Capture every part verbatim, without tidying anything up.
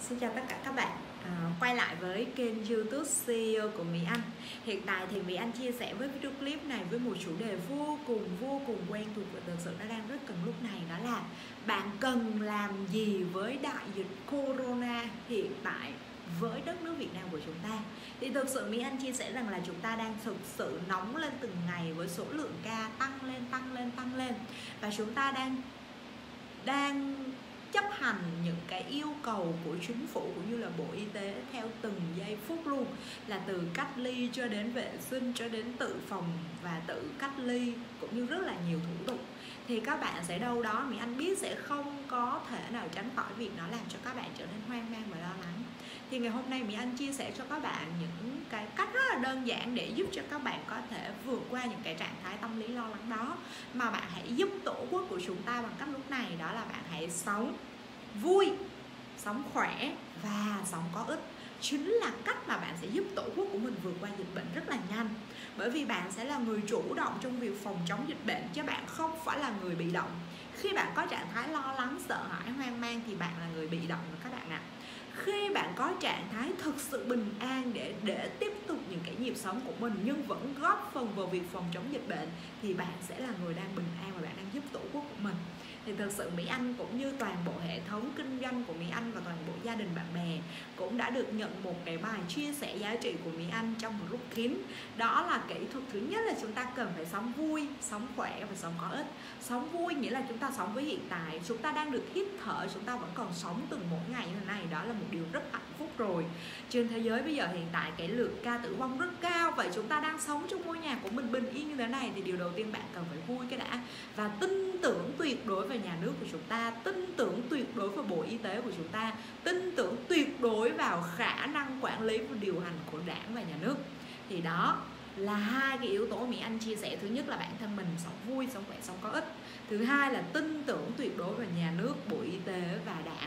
Xin chào tất cả các bạn, à, quay lại với kênh YouTube xê e ô của Mỹ Anh. Hiện tại thì Mỹ Anh chia sẻ với video clip này với một chủ đề vô cùng vô cùng quen thuộc và thực sự nó đang rất cần lúc này, đó là bạn cần làm gì với đại dịch Corona hiện tại với đất nước Việt Nam của chúng ta. Thì thực sự Mỹ Anh chia sẻ rằng là chúng ta đang thực sự nóng lên từng ngày với số lượng ca tăng lên tăng lên tăng lên và chúng ta đang đang chấp hành những cái yêu cầu của chính phủ cũng như là Bộ Y tế theo từng giây phút luôn, là từ cách ly cho đến vệ sinh cho đến tự phòng và tự cách ly cũng như rất là nhiều thủ tục. Thì các bạn sẽ đâu đó Mỹ Anh biết sẽ không có thể nào tránh khỏi việc nó làm cho các bạn trở nên hoang mang và lo lắng. Thì ngày hôm nay Mỹ Anh chia sẻ cho các bạn những cái cách rất là đơn giản để giúp cho các bạn có thể vượt qua những cái trạng thái tâm lý lo lắng đó, mà bạn hãy giúp tổ quốc của chúng ta bằng cách lúc này, đó là bạn hãy sống vui, sống khỏe và sống có ích. Chính là cách mà bạn sẽ giúp tổ quốc của mình vượt qua dịch bệnh rất là nhanh. Bởi vì bạn sẽ là người chủ động trong việc phòng chống dịch bệnh, chứ bạn không phải là người bị động. Khi bạn có trạng thái lo lắng, sợ hãi, hoang mang thì bạn là người bị động rồi các bạn ạ. Khi bạn có trạng thái thực sự bình an để để tiếp tục những cái nhịp sống của mình nhưng vẫn góp phần vào việc phòng chống dịch bệnh thì bạn sẽ là người đang bình an và bạn đang giúp tổ quốc của mình. Thì thực sự Mỹ Anh cũng như toàn bộ hệ thống kinh doanh của Mỹ Anh và toàn bộ gia đình bạn bè cũng đã được nhận một cái bài chia sẻ giá trị của Mỹ Anh trong một group kín. Đó là kỹ thuật thứ nhất là chúng ta cần phải sống vui, sống khỏe và sống có ích. Sống vui nghĩa là chúng ta sống với hiện tại, chúng ta đang được hít thở, chúng ta vẫn còn sống từng mỗi ngày như thế này, đó là một điều rất hạnh phúc rồi. Trên thế giới bây giờ hiện tại cái lượng ca tử vong rất cao, vậy chúng ta đang sống trong ngôi nhà của mình bình yên như thế này thì điều đầu tiên bạn cần phải vui cái đã, và tin tưởng tuyệt đối vào nhà nước của chúng ta, tin tưởng tuyệt đối vào Bộ Y tế của chúng ta, tin tưởng tuyệt đối vào khả năng quản lý và điều hành của đảng và nhà nước. Thì đó là hai cái yếu tố Mỹ Anh chia sẻ. Thứ nhất là bản thân mình sống vui, sống khỏe, sống có ích. Thứ hai là tin tưởng tuyệt đối vào nhà nước, Bộ Y tế và đảng.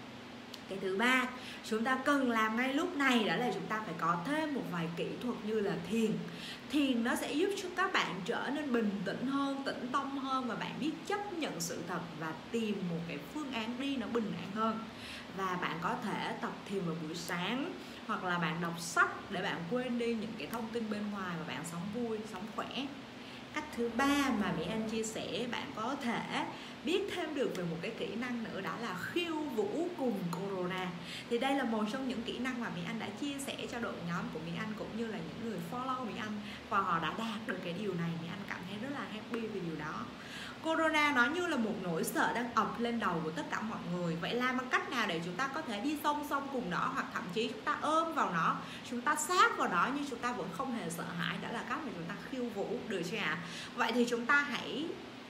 Cái thứ ba chúng ta cần làm ngay lúc này đó là chúng ta phải có thêm một vài kỹ thuật như là thiền. Thiền nó sẽ giúp cho các bạn trở nên bình tĩnh hơn, tĩnh tâm hơn, và bạn biết chấp nhận sự thật và tìm một cái phương án đi nó bình an hơn. Và bạn có thể tập thiền vào buổi sáng, hoặc là bạn đọc sách để bạn quên đi những cái thông tin bên ngoài và bạn sống vui, sống khỏe. Cách thứ ba mà Mỹ Anh chia sẻ bạn có thể biết thêm được về một cái kỹ năng nữa, đó là khiêu vũ cùng Corona. Thì đây là một trong những kỹ năng mà Mỹ Anh đã chia sẻ cho đội nhóm của Mỹ Anh cũng như là những người follow Mỹ Anh, và họ đã đạt được cái điều này. Mỹ Anh cảm thấy rất là happy vì điều đó. Corona nó như là một nỗi sợ đang ập lên đầu của tất cả mọi người. Vậy làm bằng cách nào để chúng ta có thể đi song song cùng nó, hoặc thậm chí chúng ta ôm vào nó, chúng ta sát vào nó nhưng chúng ta vẫn không hề sợ hãi, đó là cách mà chúng ta khiêu vũ, được chưa ạ? Vậy thì chúng ta hãy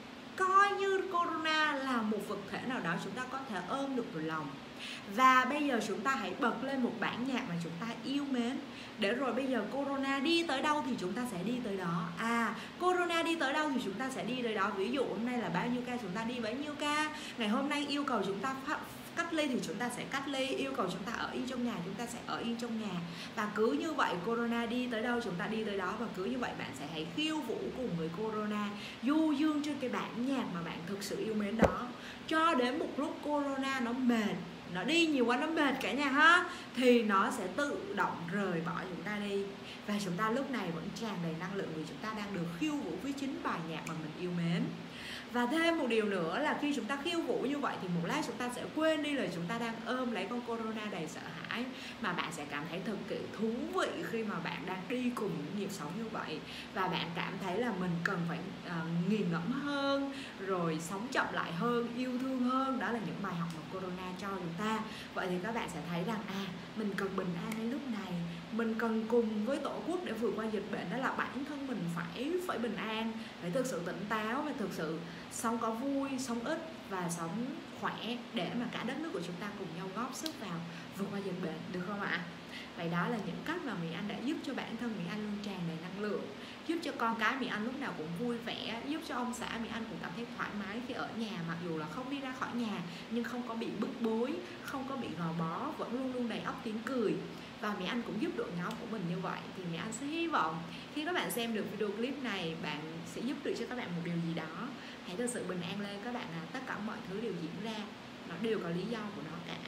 coi như Corona là một vật thể nào đó chúng ta có thể ôm được vào lòng. Và bây giờ chúng ta hãy bật lên một bản nhạc mà chúng ta yêu mến, để rồi bây giờ Corona đi tới đâu thì chúng ta sẽ đi tới đó. À, Corona đi tới đâu thì chúng ta sẽ đi tới đó. Ví dụ hôm nay là bao nhiêu ca chúng ta đi bấy nhiêu ca. Ngày hôm nay yêu cầu chúng ta cách ly thì chúng ta sẽ cách ly, yêu cầu chúng ta ở yên trong nhà chúng ta sẽ ở yên trong nhà. Và cứ như vậy Corona đi tới đâu chúng ta đi tới đó, và cứ như vậy bạn sẽ hãy khiêu vũ cùng với Corona, du dương trên cái bản nhạc mà bạn thực sự yêu mến đó, cho đến một lúc Corona nó mệt, nó đi nhiều quá, nó mệt cả nhà ha, thì nó sẽ tự động rời bỏ chúng ta đi. Và chúng ta lúc này vẫn tràn đầy năng lượng vì chúng ta đang được khiêu vũ với chính bài nhạc mà mình yêu mến. Và thêm một điều nữa là khi chúng ta khiêu vũ như vậy thì một lát chúng ta sẽ quên đi là chúng ta đang ôm lấy con Corona đầy sợ hãi, mà bạn sẽ cảm thấy thật kỳ thú vị khi mà bạn đang đi cùng những nhịp sống như vậy. Và bạn cảm thấy là mình cần phải uh, nghiền ngẫm hơn, rồi sống chậm lại hơn, yêu thương hơn. Đó là những bài học mà Corona cho chúng ta. Vậy thì các bạn sẽ thấy rằng à, mình cần bình an ngay lúc này, mình cần cùng với tổ quốc để vượt qua dịch bệnh. Đó là bản thân mình phải phải bình an, phải thực sự tỉnh táo và thực sự sống có vui, sống ít và sống khỏe, để mà cả đất nước của chúng ta cùng nhau góp sức vào vượt qua dịch bệnh, được không ạ? Vậy đó là những cách mà Mỹ Anh đã giúp cho bản thân Mỹ Anh luôn tràn đầy năng lượng, giúp cho con cái Mỹ Anh lúc nào cũng vui vẻ, giúp cho ông xã Mỹ Anh cũng cảm thấy thoải mái khi ở nhà, mặc dù là không đi ra khỏi nhà nhưng không có bị bức bối, không có bị gò bó, vẫn luôn luôn đầy ắp tiếng cười. Và Mỹ Anh cũng giúp đội nhóm của mình như vậy. Thì Mỹ Anh sẽ hy vọng khi các bạn xem được video clip này, bạn sẽ giúp được cho các bạn một điều gì đó. Hãy thực sự bình an lên các bạn à. Tất cả mọi thứ đều diễn ra, nó đều có lý do của nó cả.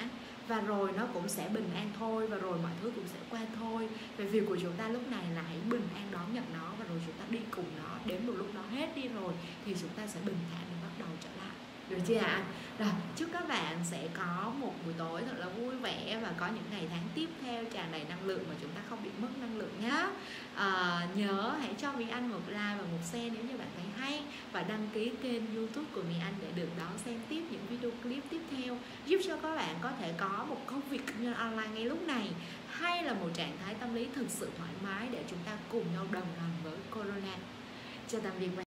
và rồi nó cũng sẽ bình an thôi, và rồi mọi thứ cũng sẽ qua thôi. Và việc của chúng ta lúc này là hãy bình an đón nhận nó, và rồi chúng ta đi cùng nó, đến một lúc nó hết đi rồi thì chúng ta sẽ bình thản để bắt đầu trở lại, được chưa ạ? Rồi, chúc các bạn sẽ có một buổi tối thật là vui vẻ và có những ngày tháng tiếp theo tràn đầy năng lượng mà chúng ta không bị mất năng lượng nhé. À, nhớ hãy cho Mỹ Anh một like và một share nếu như bạn thấy hay, và đăng ký kênh YouTube của Mỹ Anh để được đón xem tiếp những video clip tiếp theo, giúp cho các bạn có thể có một công việc kinh doanh online ngay lúc này, hay là một trạng thái tâm lý thực sự thoải mái để chúng ta cùng nhau đồng hành với Corona. Chào tạm biệt.